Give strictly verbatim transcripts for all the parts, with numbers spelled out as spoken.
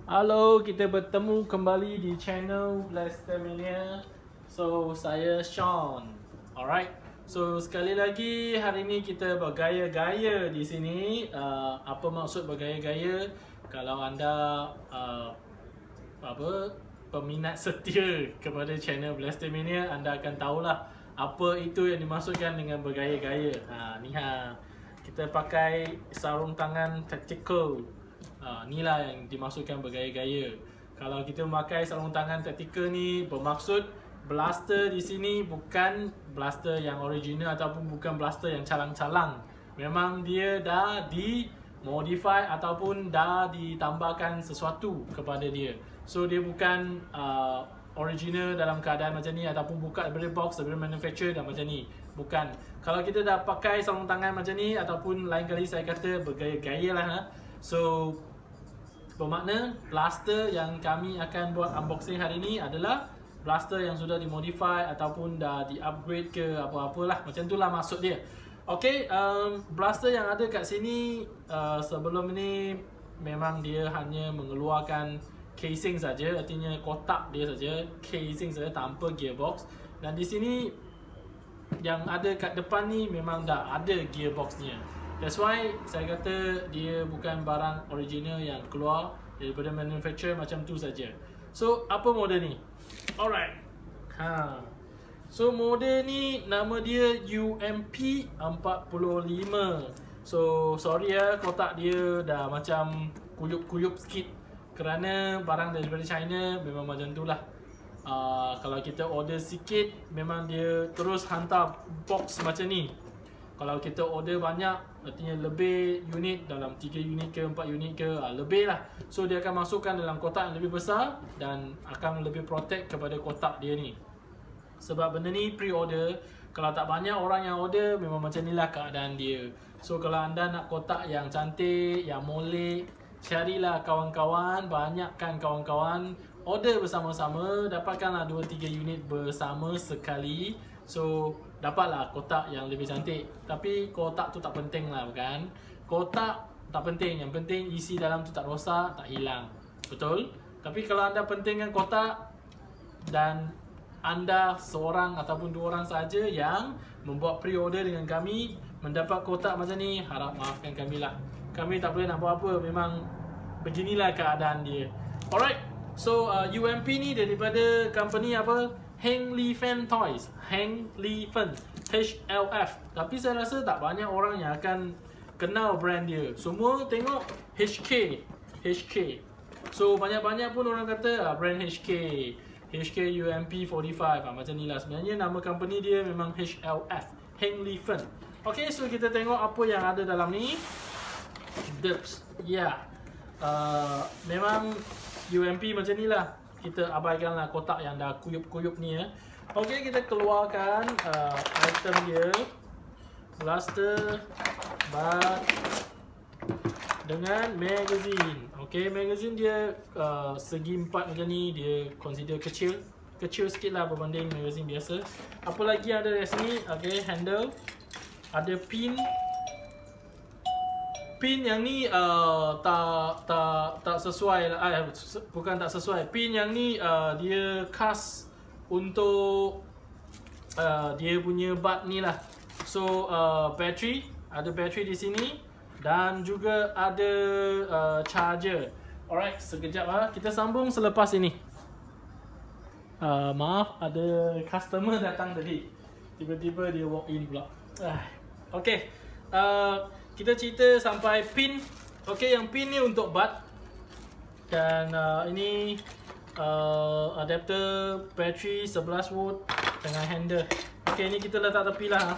Halo, kita bertemu kembali di channel Blastermania. So, saya Sean. Alright. So, sekali lagi hari ini kita bergaya-gaya di sini. Uh, apa maksud bergaya-gaya? Kalau anda uh, apa peminat setia kepada channel Blastermania, anda akan tahulah apa itu yang dimaksudkan dengan bergaya-gaya. Ha, ni ha. Kita pakai sarung tangan tactical. Ha, inilah yang dimaksudkan bergaya-gaya. Kalau kita memakai sarung tangan tactical ni, bermaksud blaster di sini bukan blaster yang original ataupun bukan blaster yang calang-calang. Memang dia dah di modify ataupun dah ditambahkan sesuatu kepada dia. So dia bukan uh, original dalam keadaan macam ni ataupun buka daripada box, daripada manufacturer dan macam ni. Bukan. Kalau kita dah pakai sarung tangan macam ni ataupun lain kali saya kata bergaya-gaya lah ha? So bermakna blaster yang kami akan buat unboxing hari ini adalah blaster yang sudah dimodify ataupun dah di-upgrade ke apa-apalah. Macam itulah maksud dia. Okay, um, blaster yang ada kat sini uh, sebelum ni memang dia hanya mengeluarkan casing saja, artinya kotak dia saja, casing saja tanpa gearbox. Dan di sini yang ada kat depan ni memang dah ada gearboxnya. That's why saya kata dia bukan barang original yang keluar daripada manufacturer macam tu saja. So apa model ni? Alright. Ha. So model ni nama dia U M P empat puluh lima. So sorry ya, kotak dia dah macam kuyup-kuyup sikit kerana barang daripada China memang macam tu lah. Uh, kalau kita order sikit memang dia terus hantar box macam ni. Kalau kita order banyak, artinya lebih unit, dalam tiga unit ke empat unit ke, uh, lebih lah. So dia akan masukkan dalam kotak yang lebih besar dan akan lebih protect kepada kotak dia ni. Sebab benda ni pre-order. Kalau tak banyak orang yang order, memang macam ni lah keadaan dia. So kalau anda nak kotak yang cantik, yang molek, carilah kawan-kawan, banyakkan kawan-kawan, order bersama-sama, dapatkanlah dua tiga unit bersama sekali. So dapatlah kotak yang lebih cantik. Tapi kotak tu tak penting lah, bukan? Kotak tak penting, yang penting isi dalam tu tak rosak, tak hilang. Betul? Tapi kalau anda pentingkan kotak dan anda seorang ataupun dua orang saja yang membuat pre-order dengan kami, mendapat kotak macam ni, harap maafkan kami lah. Kami tak boleh nak buat apa, memang beginilah keadaan dia. Alright, so uh, U M P ni daripada company apa? Heng Li Fen Toys. Heng Li Fen, H L F. Tapi saya rasa tak banyak orang yang akan kenal brand dia. Semua tengok H K, H K. So banyak-banyak pun orang kata ah, brand H K, H K U M P empat puluh lima, ah, macam ni lah. Sebenarnya nama company dia memang H L F, Heng Li Fen. Okay, so kita tengok apa yang ada dalam ni. Dips, ya, yeah. uh, memang U M P macam ni lah. Kita abaikanlah kotak yang dah kuyup-kuyup ni ya. Okay, kita keluarkan uh, item dia. Blaster, bat dengan magazine. Okay, magazine dia uh, segi empat macam ni. Dia consider kecil. Kecil sikit lah berbanding magazine biasa. Apa lagi yang ada di sini? Okay, handle. Ada pin. Pin yang ni uh, tak tak tak sesuai lah, eh, bukan tak sesuai. Pin yang ni uh, dia khas untuk uh, dia punya bat ni lah. So uh, battery, ada battery di sini dan juga ada uh, charger. Alright, sekejap ah, kita sambung selepas ini. Uh, maaf, ada customer datang tadi. Tiba-tiba dia walk in pula. Uh, okay. Uh, Kita cerita sampai pin. Okay, yang pin ni untuk bat. Dan uh, ini uh, adapter battery sebelas volt dengan handle. Okay, ni kita letak tepi lah.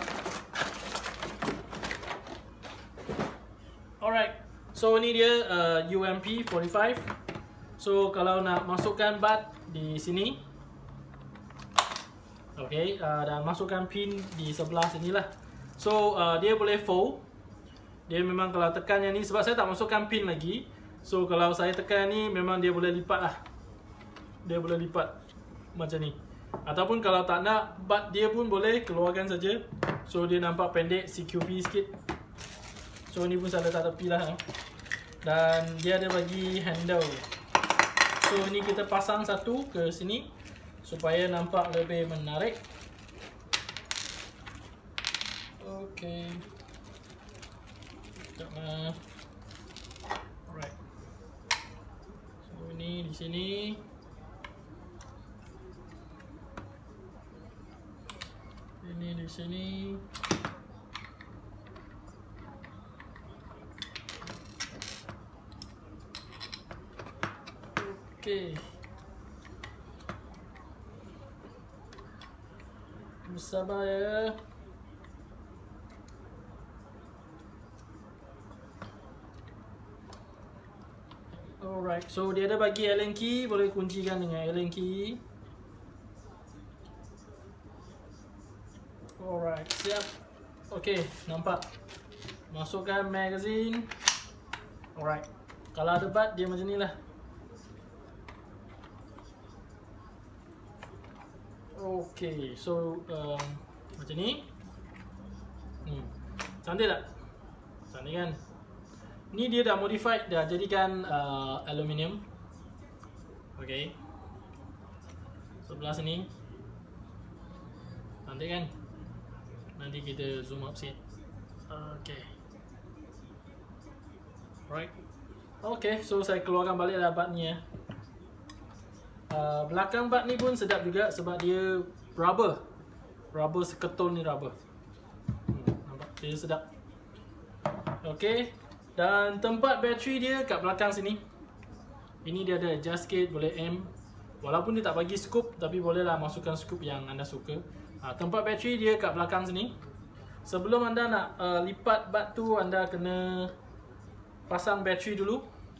Alright, so ni dia uh, U M P empat puluh lima. So kalau nak masukkan bat di sini, okay, uh, dan masukkan pin di sebelah sini lah. So uh, dia boleh fold. Dia memang kalau tekan yang ni, sebab saya tak masukkan pin lagi. So kalau saya tekan ni, memang dia boleh lipat lah. Dia boleh lipat macam ni. Ataupun kalau tak nak, bat dia pun boleh keluarkan saja. So dia nampak pendek, C Q B sikit. So ni pun saya letak tepi lah. Dan dia ada bagi handle. So ni kita pasang satu ke sini supaya nampak lebih menarik. Okay. Sekejaplah. Alright. So ini di sini. Ini di sini. Okay. Bersabar ya. Alright, so dia ada bagi Allen key, boleh kuncikan dengan Allen key. Alright, siap. Okay, nampak. Masukkan magazine. Alright. Kalau ada bat dia macam ni lah. Okay, so um, macam ni. Hmm. Cantik tak? Cantik kan? Ni dia dah modified, dah jadikan uh, aluminium. Okay. Sebelah sini. Cantik kan? Nanti kita zoom up sikit. Okay. Right. Okay, so saya keluarkan balik lah bat ni ya. Uh, belakang bat ni pun sedap juga sebab dia rubber. Rubber seketul ni rubber. Hmm, nampak? Dia sedap. Okay. Dan tempat bateri dia kat belakang sini. Ini dia ada adjust sikit, boleh aim. Walaupun dia tak bagi scoop, tapi bolehlah masukkan scoop yang anda suka. Ha, tempat bateri dia kat belakang sini. Sebelum anda nak uh, lipat bat tu, anda kena pasang bateri dulu.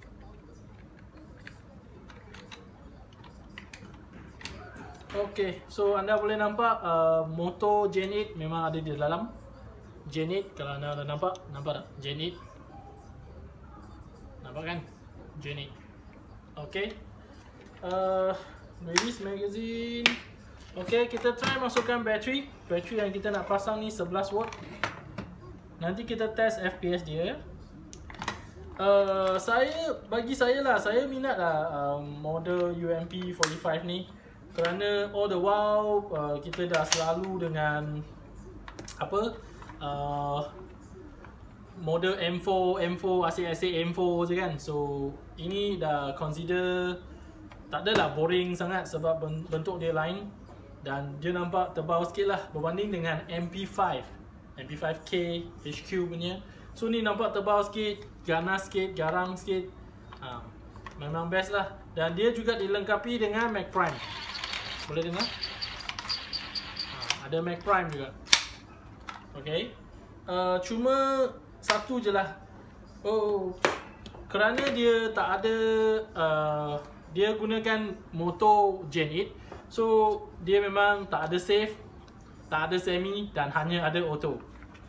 Okay, so anda boleh nampak uh, motor Gen eight memang ada di dalam. Gen eight, kalau anda dah nampak, nampak tak? Gen eight. Nampak kan? Gen eight. Okay. Uh, release magazine. Okay, kita try masukkan bateri. Bateri yang kita nak pasang ni sebelas watt. Nanti kita test F P S dia. Uh, saya, bagi saya lah, saya minat lah uh, model U M P empat puluh lima ni. Kerana all the while uh, kita dah selalu dengan apa uh, model M four, M four, asyik-asyik M four je kan. So ini dah consider tak adalah boring sangat sebab bentuk dia lain. Dan dia nampak tebal sikit lah berbanding dengan M P five, M P five K H Q punya. So ni nampak tebal sikit, ganas sikit, garang sikit. ha, Memang best lah. Dan dia juga dilengkapi dengan Mac Prime. Boleh dengar? Ha, ada Mac Prime juga. Okay. uh, Cuma satu je lah. Oh, kerana dia tak ada uh, dia gunakan motor Gen eight. So dia memang tak ada safe, tak ada semi dan hanya ada auto.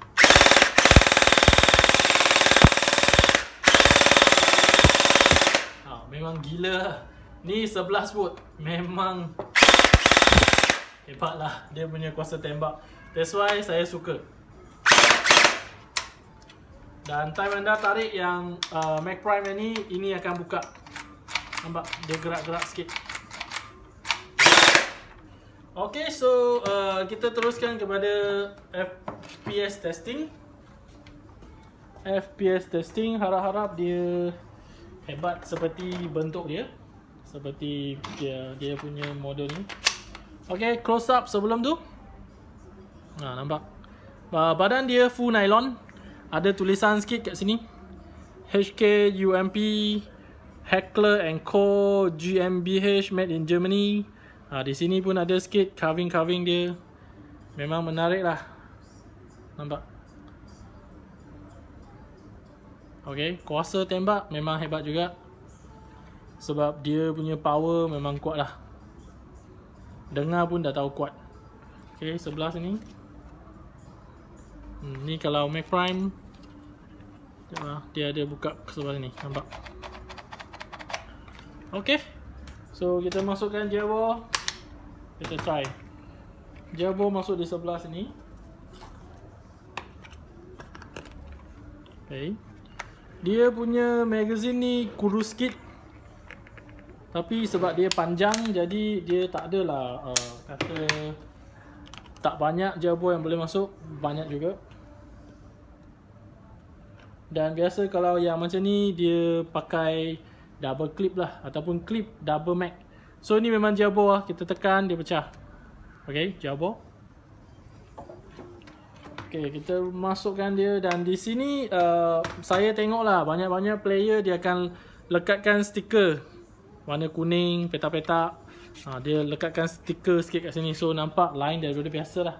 ha, Memang gila. Ni sebelas watt. Memang hebat lah dia punya kuasa tembak. That's why saya suka. Dan time anda tarik yang uh, Mac Prime ni, ini akan buka. Nampak? Dia gerak-gerak sikit. Okay, so uh, kita teruskan kepada F P S testing. F P S testing, harap-harap dia hebat seperti bentuk dia. Seperti dia, dia punya model ni. Okay, close up sebelum tu. Nah, nampak? Uh, badan dia full nylon. Ada tulisan sikit kat sini. H K U M P Heckler and Co G M B H made in Germany. Ha, di sini pun ada sikit carving-carving dia. Memang menarik lah. Nampak? Okay, kuasa tembak memang hebat juga. Sebab dia punya power memang kuat lah. Dengar pun dah tahu kuat. Okay, sebelah sini. Hmm, ni kalau Mac Prime, dia ada buka sebelah sini. Nampak? Okay. So kita masukkan gearbox. Kita try. Gearbox masuk di sebelah sini. Okay. Dia punya magazine ni kurus sikit. Tapi sebab dia panjang, jadi dia tak adalah uh, kata tak banyak jabo yang boleh masuk, banyak juga. Dan biasa kalau yang macam ni dia pakai double clip lah, ataupun clip double mag. So ni memang jabo lah, kita tekan dia pecah. Okay, jabo. Okay, kita masukkan dia. Dan di sini uh, saya tengok lah banyak-banyak player dia akan lekatkan stiker warna kuning, petak-petak. ha, Dia lekatkan stiker sikit kat sini, so nampak lain daripada biasa lah.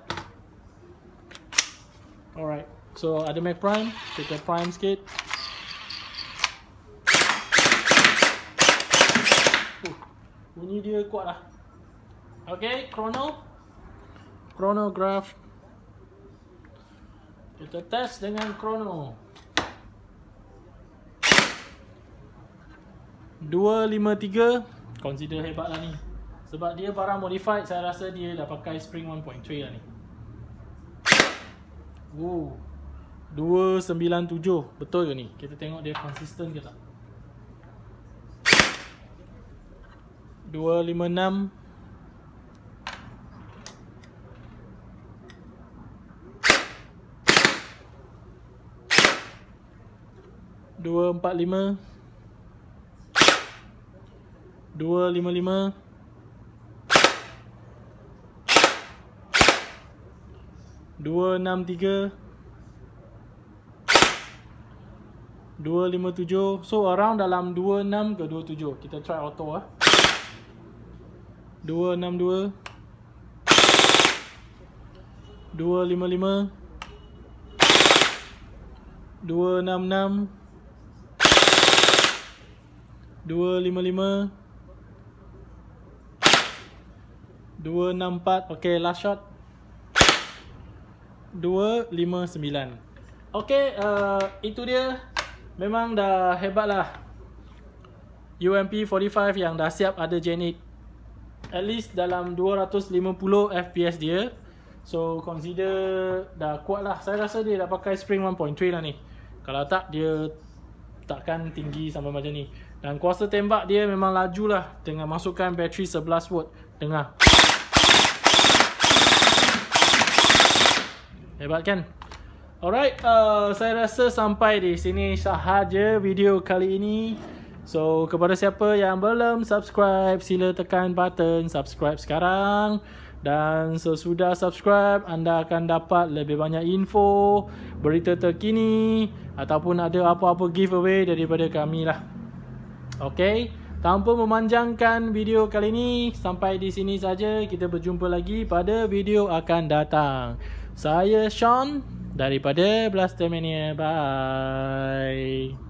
Alright, so ada mag prime, kita prime sikit. uh, Bunyi dia kuat lah. Okay, chrono chronograph. Kita test dengan chrono. Dua lima tiga, consider hebat lah ni. Sebab dia barang modified, saya rasa dia dah pakai spring one point three lah ni. Wow, dua sembilan tujuh, betul ke ni? Kita tengok dia konsisten ke tak. Dua lima enam. Dua empat lima. Dua lima lima. Dua enam tiga. Dua lima tujuh. So around dalam dua enam ke dua tujuh. Kita try auto lah. Dua enam dua. Dua lima lima. Dua enam enam. Dua lima lima. Dua enam empat. Okay, last shot. Dua lima sembilan. Okay, uh, itu dia. Memang dah hebat lah. U M P empat puluh lima yang dah siap ada Gen eight. At least dalam dua ratus lima puluh F P S dia. So consider dah kuat lah. Saya rasa dia dah pakai spring one point three lah ni. Kalau tak, dia takkan tinggi sampai macam ni. Dan kuasa tembak dia memang laju lah, dengan masukkan bateri sebelas volt. Dengar. Hebat kan? Alright, uh, saya rasa sampai di sini sahaja video kali ini. So kepada siapa yang belum subscribe, sila tekan button subscribe sekarang. Dan sesudah subscribe, anda akan dapat lebih banyak info, berita terkini, ataupun ada apa-apa giveaway daripada kami lah. Okay, tanpa memanjangkan video kali ini, sampai di sini saja. Kita berjumpa lagi pada video akan datang. Saya Sean daripada Blastermania. Bye.